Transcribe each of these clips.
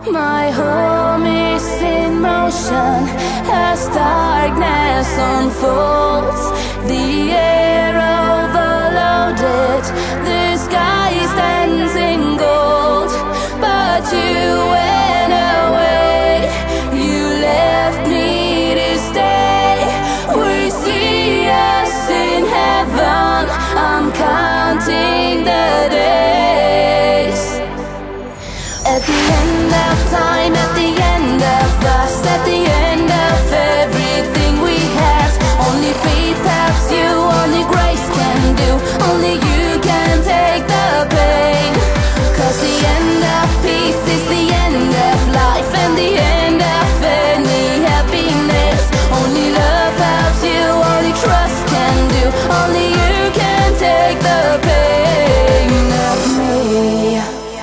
My home is in motion as darkness unfolds. The air overloaded, the sky stands in gold. But you went away, you left me to stay. We see us in heaven, I'm counting the days. At the end of time, at the end of us, at the end of everything we had, only faith helps you, only grace can do, only you can take the pain. Cause the end of peace is the end of life, and the end of any happiness. Only love helps you, only trust can do, only you can take the pain of me.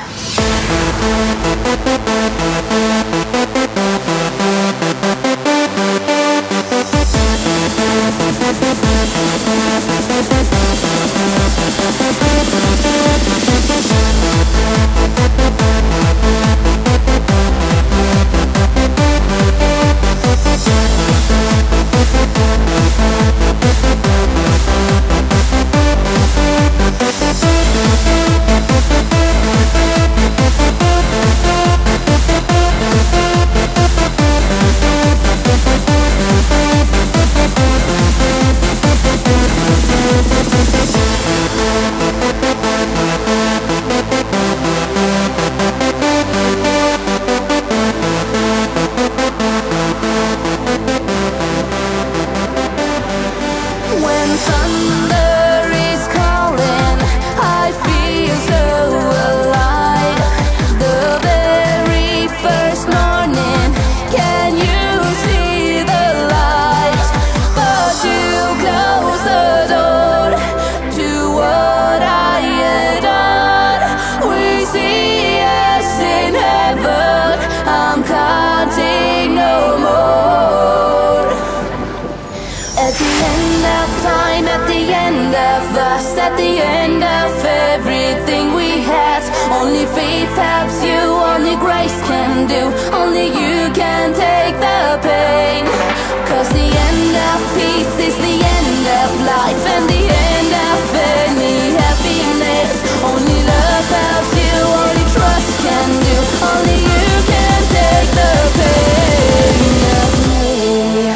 When thunder is calling, I feel so alive. The very first morning, can you see the light? But you close the door to what I adore. We see us in heaven, I'm counting no more. At the end of time, at the end of us, at the end of everything we had, only faith helps you, only grace can do, only you can take the pain. Cause the end of peace is the end of life, and the end of any happiness. Only love helps you, only trust can do, only you can take the pain of me.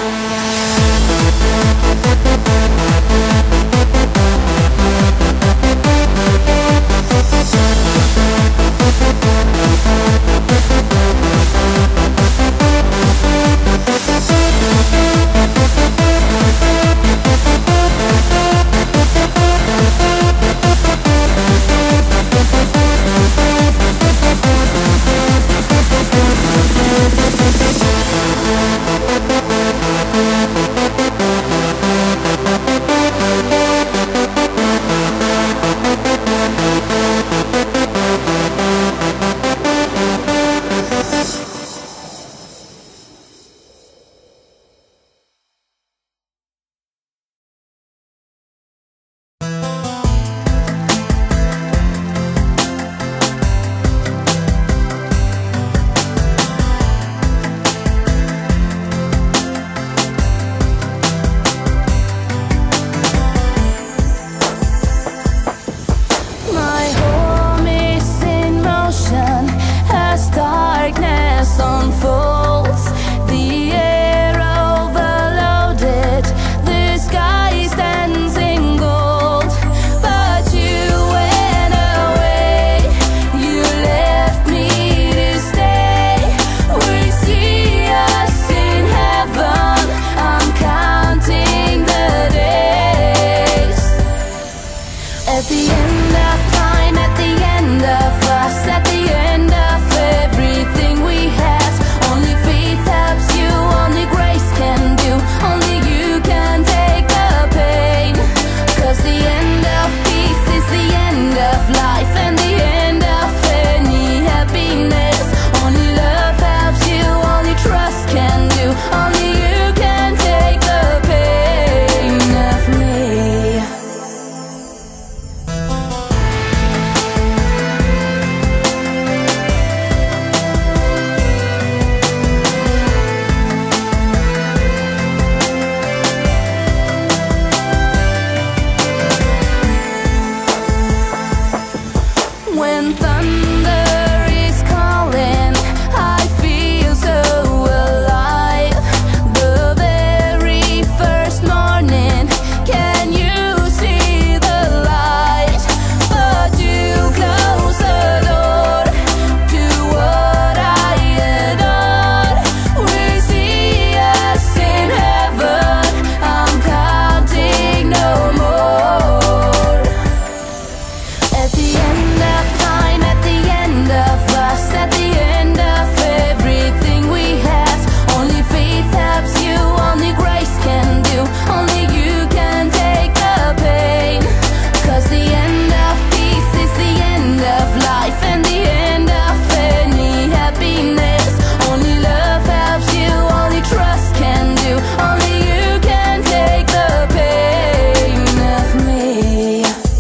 When thunder is calling, I feel so alive. The very first morning, can you see the light? But you close the door to what I adore. We see us in heaven, I'm counting no more. At the end of time, at the end of us, at the end of everything we have, only faith helps you, only grace can do, only you can take the pain. 'Cause the end of peace is the end of life and the end of any happiness. Only love helps you, only trust can do, only you can take the pain of me.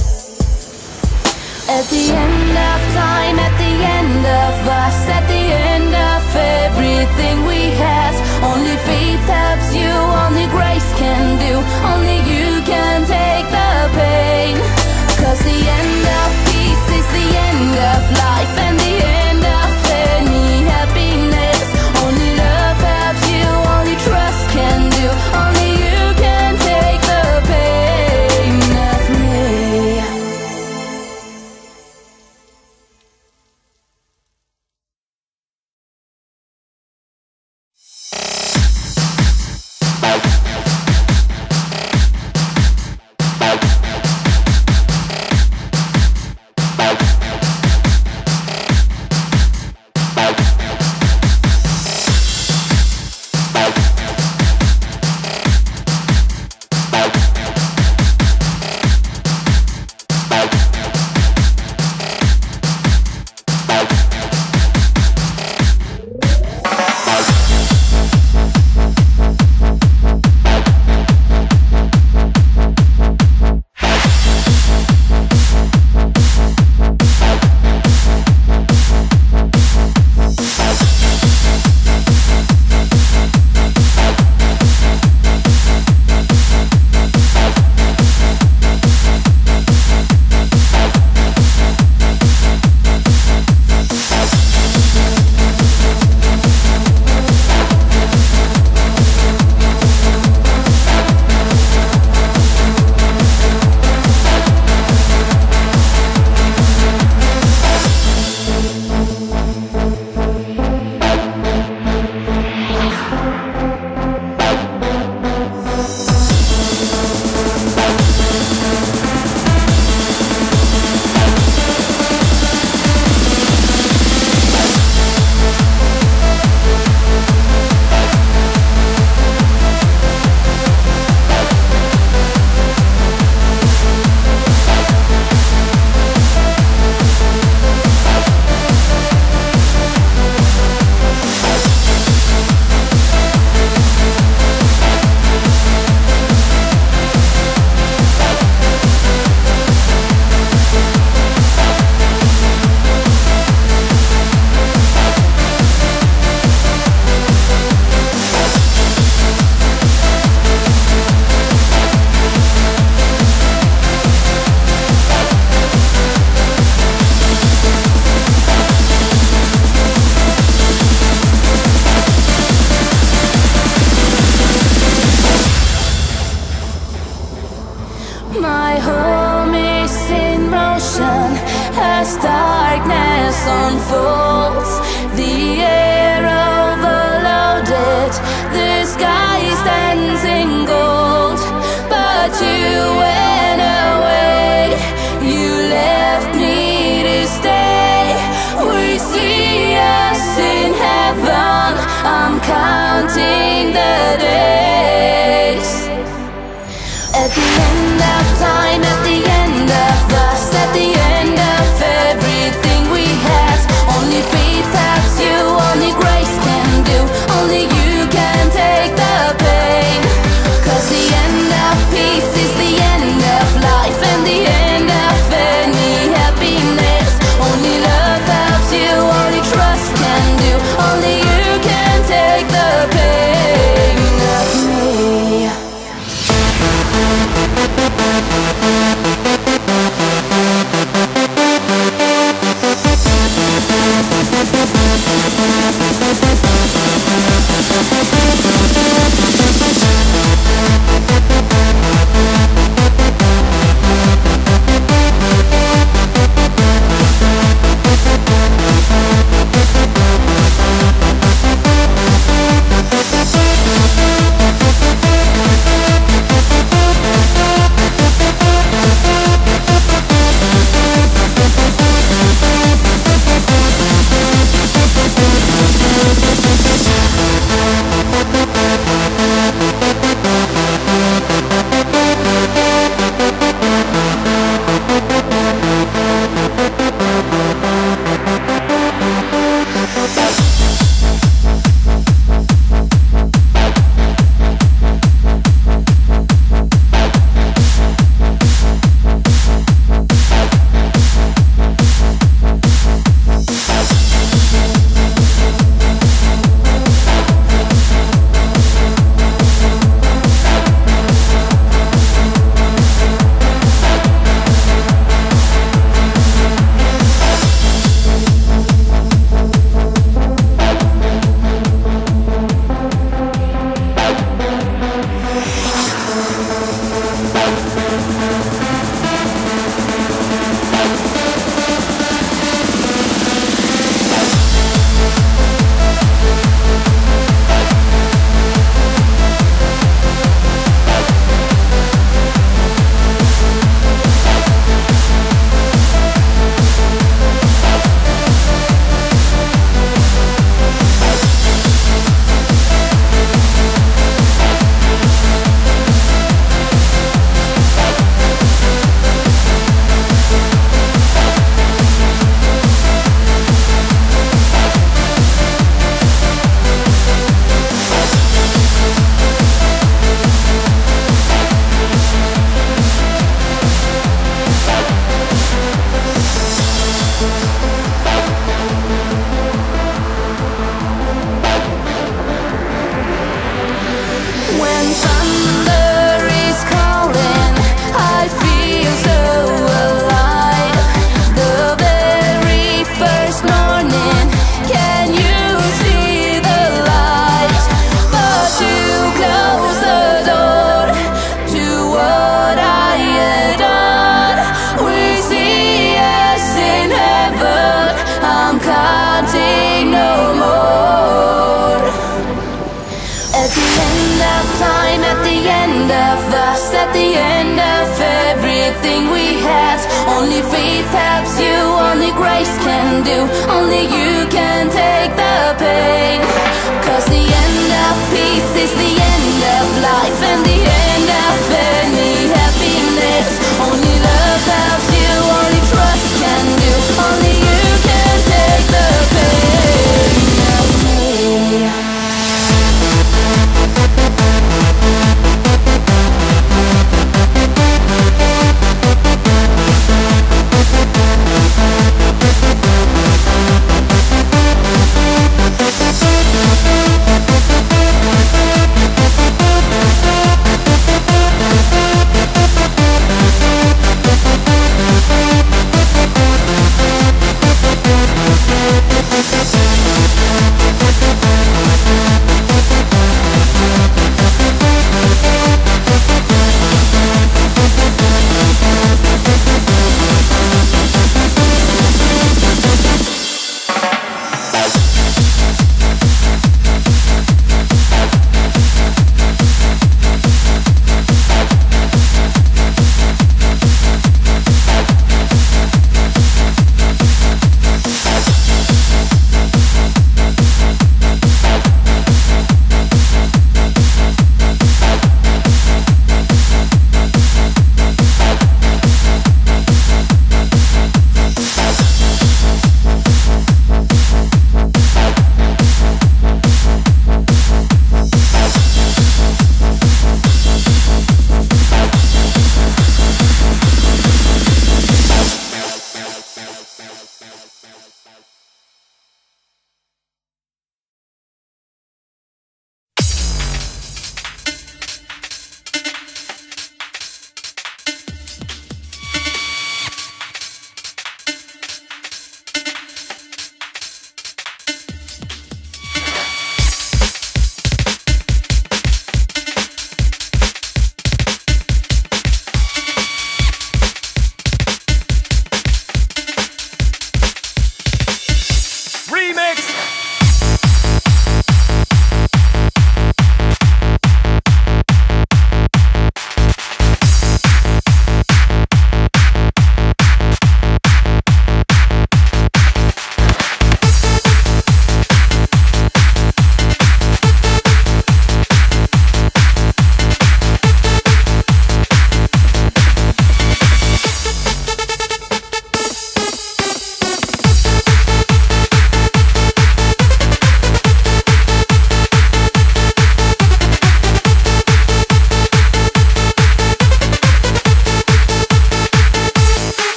At the end of time, at the end of us, at the end of everything we have, only faith helps you, only grace can do, only you can take the pain. 'Cause the end of peace is the end of life and the end of any happiness. Only love helps you, only trust can do, only you can take the pain of me. My home is in motion as darkness unfolds. The air overloaded, the sky stands in gold. But you went away, you left me to stay. We see us in heaven, I'm counting the days. At the end of time, at the end of us, at the end of everything we had, only faith helps you, only grace can do, only you can take the pain. 'Cause the end of peace is the end of life and the end of any happiness. of time, at the end of us, at the end of everything we had. Only faith helps you, only grace can do, only you can take the pain. 'Cause the end of peace is the end of life, and the end of any happiness. Only love helps you, only trust can do, only you can take the pain of me.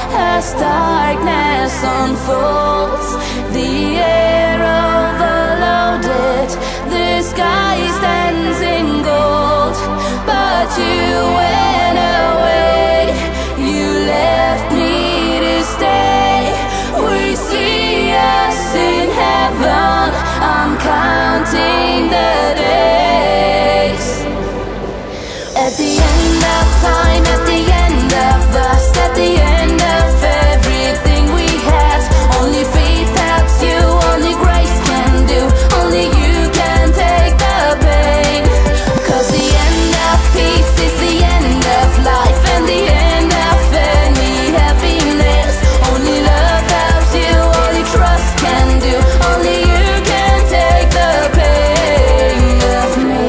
as darkness unfolds. The air overloaded, the sky stands in gold. But you went away, you left me to stay. We see us in heaven, I'm counting the days. At the end of time, at the end of us, at the end of everything we had, only faith helps you, only grace can do, only you can take the pain. 'Cause the end of peace is the end of life, and the end of any happiness. Only love helps you, only trust can do, only you can take the pain of me.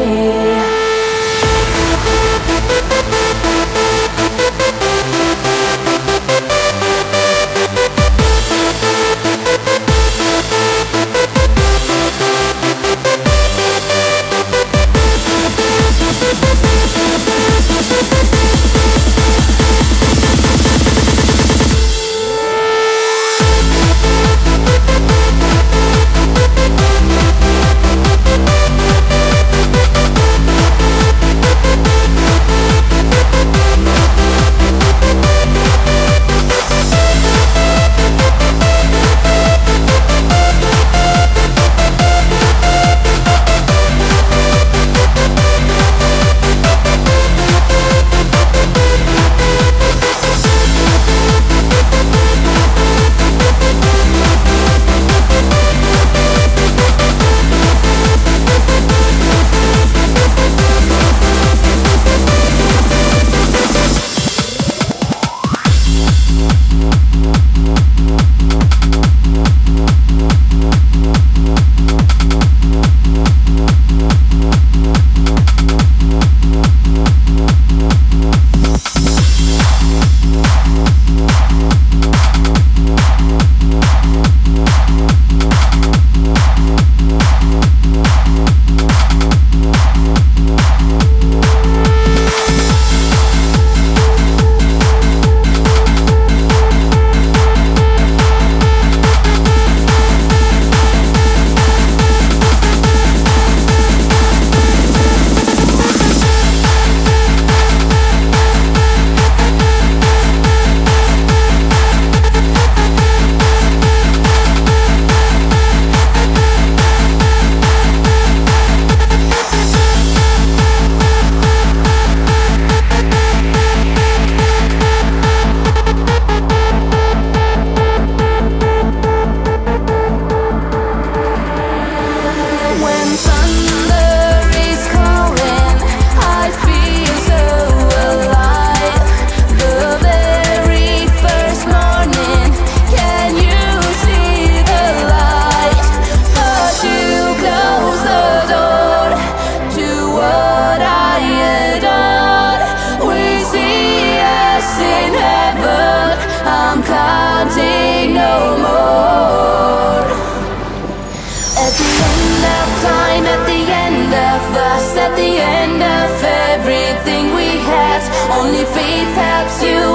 At the end of everything we had, only faith helps you,